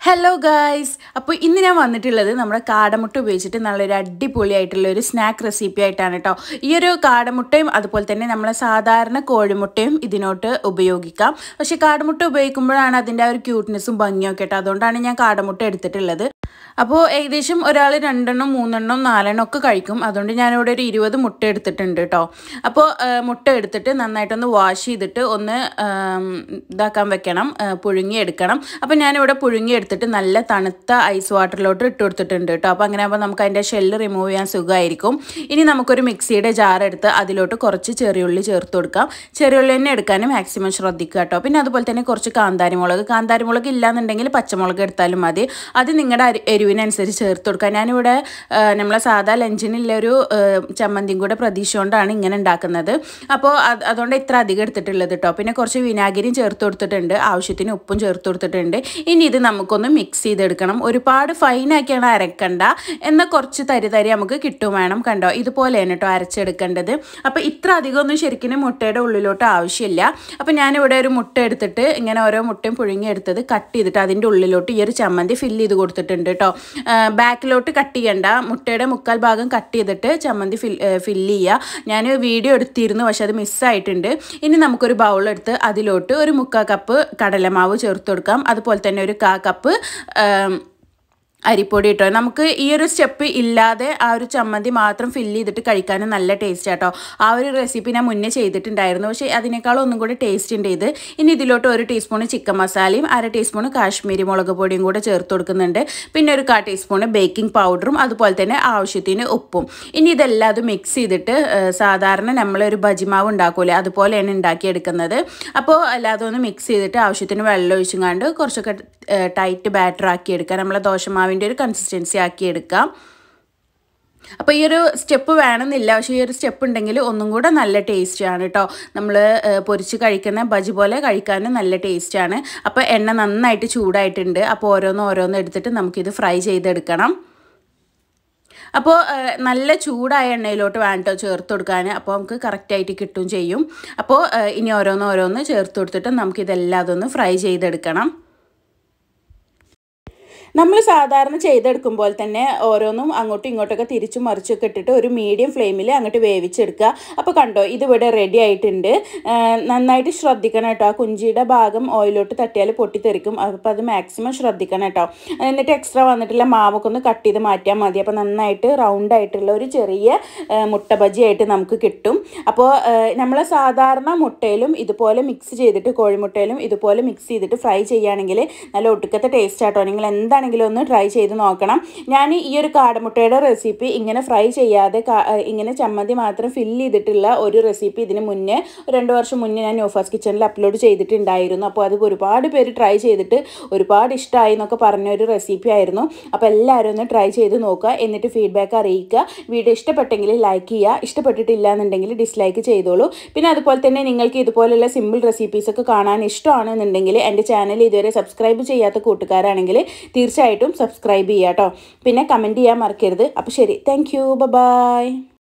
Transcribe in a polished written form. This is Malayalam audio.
Hello guys! അപ്പോൾ ഇന്ന് ഞാൻ വന്നിട്ടുള്ളത് നമ്മുടെ കാടമുട്ട ഉപയോഗിച്ചിട്ട് നല്ലൊരു അടിപൊളിയായിട്ടുള്ള ഒരു സ്നാക്ക് റെസിപ്പി ആയിട്ടാണ് ട്ടോ. ഈ ഒരു കാടമുട്ടയും അതുപോലെ തന്നെ നമ്മളെ സാധാരണ കോഴിമുട്ടയും ഇതിനോട്ട് ഉപയോഗിക്കാം. പക്ഷേ കാടമുട്ട ഉപയോഗിക്കുമ്പോഴാണ് അതിന്റെ ആ ഒരു ക്യൂട്ട്നെസ്സും ഭംഗിയും ഒക്കെ ട്ടോ. അതുകൊണ്ടാണ് ഞാൻ കാടമുട്ട എടുത്തിട്ടുള്ളത്. അപ്പോൾ ഏകദേശം ഒരാൾ 2 എണ്ണം 3 എണ്ണം 4 എണ്ണം ഒക്കെ കഴിക്കും. അതുകൊണ്ട് ഞാൻ ഇവിടെ ഒരു 20 മുട്ട എടുത്തിട്ടുണ്ട് ട്ടോ. അപ്പോൾ മുട്ട എടുത്തിട്ട് നന്നായിട്ടൊന്ന് വാഷ് ചെയ്തിട്ട് ഒന്ന് ഇതാക്കാൻ വെക്കണം, പുഴുങ്ങി എടുക്കണം. അപ്പോൾ ഞാൻ ഇവിടെ പുഴുങ്ങി എടുത്തിട്ട് നല്ല തണുത്ത ഐസ് വാട്ടറിലോട്ട് ഇട്ട് കൊടുത്തിട്ടുണ്ട് ട്ടോ. അപ്പോൾ അങ്ങനെ ആകുമ്പോൾ നമുക്ക് അതിന്റെ ഷെല്ല് റിമൂവ് ചെയ്യാൻ സുഖമായിരിക്കും. ഇനി നമുക്കൊരു മിക്സിയുടെ ജാർ എടുത്ത് അതിലോട്ട് കുറച്ച് ചെറിയുള്ളി ചേർത്ത് കൊടുക്കാം. ചെറിയുള്ളി തന്നെ എടുക്കാൻ മാക്സിമം ശ്രദ്ധിക്കുക ട്ടോ. പിന്നെ അതുപോലെ തന്നെ കുറച്ച് കാന്താരിമുളക് ഇല്ലാന്നുണ്ടെങ്കിൽ പച്ചമുളക് എടുത്താലും മതി. അത് നിങ്ങളുടെ എരിവിനനുസരിച്ച് ചേർത്ത് കൊടുക്കുക. ഞാനിവിടെ നമ്മളെ സാധാ ലഞ്ചിനുള്ള ഒരു ചമ്മന്തിയും കൂടെ പ്രതീക്ഷിച്ചുകൊണ്ടാണ് ഇങ്ങനെ ഉണ്ടാക്കുന്നത്. അപ്പോൾ അതുകൊണ്ട് ഇത്ര അധികം എടുത്തിട്ടുള്ളത് കേട്ടോ. പിന്നെ കുറച്ച് വിനാഗിരിയും ചേർത്ത് കൊടുത്തിട്ടുണ്ട്, ആവശ്യത്തിന് ഉപ്പും ചേർത്ത് കൊടുത്തിട്ടുണ്ട്. ഇനി ഇത് നമുക്കൊന്ന് മിക്സ് ചെയ്തെടുക്കണം. ഒരുപാട് ഫൈനാക്കിയാണ് അരക്കണ്ട, എന്നാൽ കുറച്ച് തരി നമുക്ക് കിട്ടും വേണം. കണ്ടോ, ഇതുപോലെയാണ് കേട്ടോ അരച്ചെടുക്കേണ്ടത്. അപ്പോൾ ഇത്ര അധികമൊന്നും ശരിക്കും മുട്ടയുടെ ഉള്ളിലോട്ട് ആവശ്യമില്ല. അപ്പോൾ ഞാനിവിടെ ഒരു മുട്ട എടുത്തിട്ട് ഇങ്ങനെ ഓരോ മുട്ടയും പുഴുങ്ങി എടുത്തത് കട്ട് ചെയ്തിട്ട് അതിൻ്റെ ഉള്ളിലോട്ട് ഈ ഒരു ചമ്മന്തി ഫില്ല് ചെയ്ത് കൊടുത്തിട്ടുണ്ട് കേട്ടോ. ബാക്കിലോട്ട് കട്ട് ചെയ്യണ്ട, മുട്ടയുടെ മുക്കാൽ ഭാഗം കട്ട് ചെയ്തിട്ട് ചമ്മന്തി ഫില്ല് ചെയ്യുക. ഞാൻ വീഡിയോ എടുത്തിരുന്നു, പക്ഷെ അത് മിസ്സായിട്ടുണ്ട്. ഇനി നമുക്കൊരു ബൗളെടുത്ത് അതിലോട്ട് ഒരു 1/4 കപ്പ് കടലമാവ് ചേർത്ത് കൊടുക്കാം. അതുപോലെ തന്നെ ഒരു 1/4 കപ്പ് അരിപ്പൊടി കേട്ടോ. നമുക്ക് ഈ ഒരു സ്റ്റെപ്പ് ഇല്ലാതെ ആ ഒരു ചമ്മന്തി മാത്രം ഫില്ല് ചെയ്തിട്ട് കഴിക്കാനും നല്ല ടേസ്റ്റ് ആട്ടോ. ആ ഒരു റെസിപ്പി ഞാൻ മുന്നേ ചെയ്തിട്ടുണ്ടായിരുന്നു, പക്ഷേ അതിനേക്കാളും ഒന്നും കൂടി ടേസ്റ്റ് ഉണ്ട് ഇത്. ഇനി ഇതിലോട്ട് 1 ടീസ്പൂൺ ചിക്കൻ മസാലയും 1/2 ടീസ്പൂൺ കാശ്മീരി മുളക് പൊടിയും കൂടെ ചേർത്ത് കൊടുക്കുന്നുണ്ട്. പിന്നെ ഒരു 1/4 ടീസ്പൂൺ ബേക്കിംഗ് പൗഡറും അതുപോലെ തന്നെ ആവശ്യത്തിന് ഉപ്പും. ഇനി ഇതെല്ലാം മിക്സ് ചെയ്തിട്ട് സാധാരണ നമ്മളൊരു ബജിമാവ് ഉണ്ടാക്കൂലേ, അതുപോലെയാണ് ഉണ്ടാക്കിയെടുക്കുന്നത്. അപ്പോൾ എല്ലാതും ഒന്ന് മിക്സ് ചെയ്തിട്ട് ആവശ്യത്തിന് വെള്ളം ഒഴിച്ചുകൊണ്ട് കുറച്ചൊക്കെ ടൈറ്റ് ബാറ്റർ ആക്കി എടുക്കാം. നമ്മളെ ദോശമാവിൻ്റെ ഒരു കൺസിസ്റ്റൻസി ആക്കി എടുക്കാം. അപ്പോൾ ഈ ഒരു സ്റ്റെപ്പ് വേണമെന്നില്ല, പക്ഷേ ഈ ഒരു സ്റ്റെപ്പ് ഉണ്ടെങ്കിൽ ഒന്നും കൂടെ നല്ല ടേസ്റ്റാണ് കേട്ടോ. നമ്മൾ പൊരിച്ച് കഴിക്കുന്ന ബജി പോലെ കഴിക്കാനും നല്ല ടേസ്റ്റാണ്. അപ്പോൾ എണ്ണ നന്നായിട്ട് ചൂടായിട്ടുണ്ട്. അപ്പോൾ ഓരോന്ന് എടുത്തിട്ട് നമുക്കിത് ഫ്രൈ ചെയ്തെടുക്കണം. അപ്പോൾ നല്ല ചൂടായ എണ്ണയിലോട്ട് വേണ്ട ചേർത്ത് കൊടുക്കാൻ, അപ്പോൾ നമുക്ക് കറക്റ്റായിട്ട് കിട്ടും ചെയ്യും. അപ്പോൾ ഇനി ഓരോന്ന് ചേർത്ത് കൊടുത്തിട്ട് നമുക്കിതെല്ലാം അതൊന്ന് ഫ്രൈ ചെയ്തെടുക്കണം. നമ്മൾ സാധാരണ ചെയ്തെടുക്കുമ്പോൾ തന്നെ ഓരോന്നും അങ്ങോട്ടും ഇങ്ങോട്ടൊക്കെ തിരിച്ചും മറിച്ചൊക്കെ ഇട്ടിട്ട് ഒരു മീഡിയം ഫ്ലെയിമിൽ അങ്ങോട്ട് വേവിച്ചെടുക്കുക. അപ്പോൾ കണ്ടോ, ഇതിവിടെ റെഡി ആയിട്ടുണ്ട്. നന്നായിട്ട് ശ്രദ്ധിക്കണം കേട്ടോ, ആ കുഞ്ചിയുടെ ഭാഗം ഓയിലോട്ട് തട്ടിയാൽ പൊട്ടിത്തെറിക്കും. അപ്പോൾ അത് മാക്സിമം ശ്രദ്ധിക്കണം കേട്ടോ. എന്നിട്ട് എക്സ്ട്രാ വന്നിട്ടുള്ള മാവൊക്കെ ഒന്ന് കട്ട് ചെയ്ത് മാറ്റിയാൽ മതി. അപ്പോൾ നന്നായിട്ട് റൗണ്ട് ആയിട്ടുള്ള ഒരു ചെറിയ മുട്ട ബജിയായിട്ട് നമുക്ക് കിട്ടും. അപ്പോൾ നമ്മൾ സാധാരണ മുട്ടയിലും ഇതുപോലെ മിക്സ് ചെയ്തിട്ട്, കോഴിമുട്ടയിലും ഇതുപോലെ മിക്സ് ചെയ്തിട്ട് ഫ്രൈ ചെയ്യുകയാണെങ്കിൽ നല്ല ഒടുക്കത്തെ ടേസ്റ്റ് ആട്ടോ. നിങ്ങൾ എന്താണെങ്കിലും ഒന്ന് ട്രൈ ചെയ്ത് നോക്കണം. ഞാൻ ഈ ഒരു കാടമുട്ടയുടെ റെസിപ്പി ഇങ്ങനെ ഫ്രൈ ചെയ്യാതെ ഇങ്ങനെ ചമ്മന്തി മാത്രം ഫില്ല് ചെയ്തിട്ടുള്ള ഒരു റെസിപ്പി ഇതിന് മുന്നേ 2 വർഷം മുന്നേ ഞാൻ നൂഫാസ് കിച്ചണിൽ അപ്ലോഡ് ചെയ്തിട്ടുണ്ടായിരുന്നു. അപ്പോൾ അത് ഒരുപാട് പേര് ട്രൈ ചെയ്തിട്ട് ഒരുപാട് ഇഷ്ടമായി എന്നൊക്കെ പറഞ്ഞ ഒരു റെസിപ്പി ആയിരുന്നു. അപ്പോൾ എല്ലാവരും ഒന്ന് ട്രൈ ചെയ്ത് നോക്കുക, എന്നിട്ട് ഫീഡ്ബാക്ക് അറിയിക്കുക. വീഡിയോ ഇഷ്ടപ്പെട്ടെങ്കിൽ ലൈക്ക് ചെയ്യുക, ഇഷ്ടപ്പെട്ടിട്ടില്ല എന്നുണ്ടെങ്കിൽ ഡിസ്ലൈക്ക് ചെയ്തോളൂ. പിന്നെ അതുപോലെ തന്നെ നിങ്ങൾക്ക് ഇതുപോലുള്ള സിമ്പിൾ റെസിപ്പീസൊക്കെ കാണാൻ ഇഷ്ടമാണെന്നുണ്ടെങ്കിൽ എൻ്റെ ചാനൽ ഇതുവരെ സബ്സ്ക്രൈബ് ചെയ്യാത്ത കൂട്ടുകാരാണെങ്കിൽ തീർച്ചയായിട്ടും സബ്സ്ക്രൈബ് ചെയ്യുക കേട്ടോ. പിന്നെ കമൻറ്റ് ചെയ്യാൻ മറക്കരുത്. അപ്പോൾ ശരി, താങ്ക് യു, ബൈ.